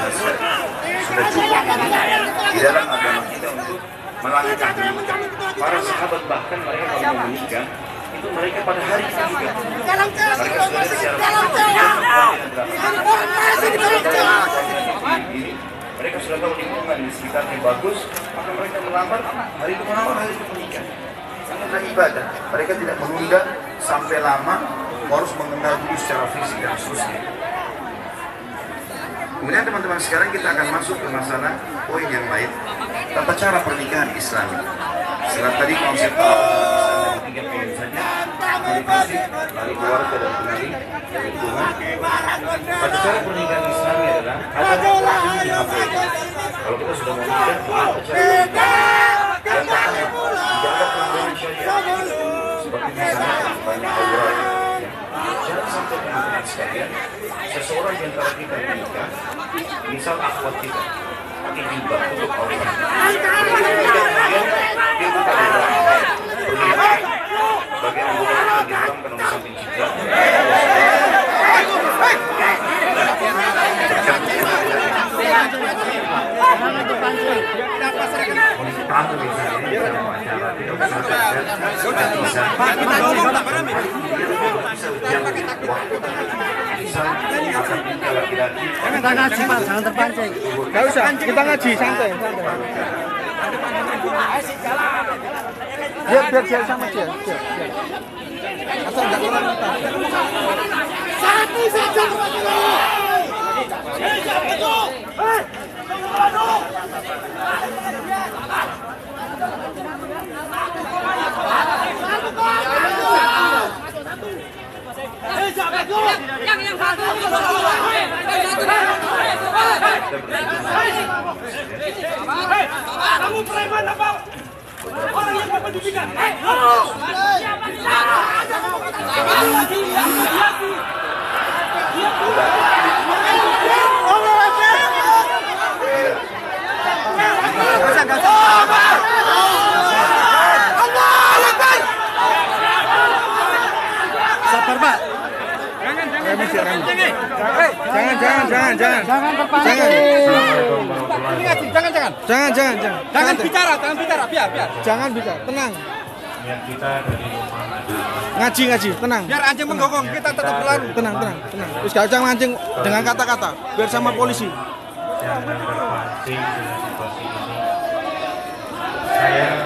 sudah cukup di dalam agama kita untuk melangkah menikah. Para sahabat bahkan mereka kalau mau menikah itu mereka pada hari itu juga mereka sudah mereka sudah tahu lingkungan di sekitarnya bagus, maka mereka melamar hari itu hari itu menikah. Karena ibadah, mereka tidak menunda sampai lama, harus mengenal dulu secara fisik dan seterusnya. Kemudian teman-teman sekarang kita akan masuk ke masalah poin yang lain, tata cara pernikahan Islami. Setelah tadi konsep tiga poin saja, komunikasi, lalu keluarga dan kenali lingkungan. Tata cara pernikahan Islami adalah ada 5 poin. Kalau kita sudah menikah, tata cara pernikahan yang pertama tidak ada pelanggaran syariat, seperti misalnya banyak aurat. Jangan sampai teman-teman sekalian, seseorang di antara kita menikah, misal akhwat kita pakai jilbab untuk aurat, kemudian dia buka jilbab, bagi anggota yang diharamkan oleh samping jilbab. Tamu misalnya dalam acara tidak usah kita ngaji Pak, jangan terpancing. Nggak usah, kita ngaji santai. Biar dia sama dia. Asal nggak kurang kita. Satu saja. Yang satu. Kamu preman apa? Orang yang berpendidikan. Sabar Pak. Jangan terpancing. Jangan bicara, biar. Jangan bicara, tenang. Niat kita dari rumah Ngaji, tenang. Biar anjing menggonggong, kita tetap berlalu. Tenang. Terus gak usah mancing dengan kata-kata, biar sama polisi. jangan terpancing dengan situasi ini. Saya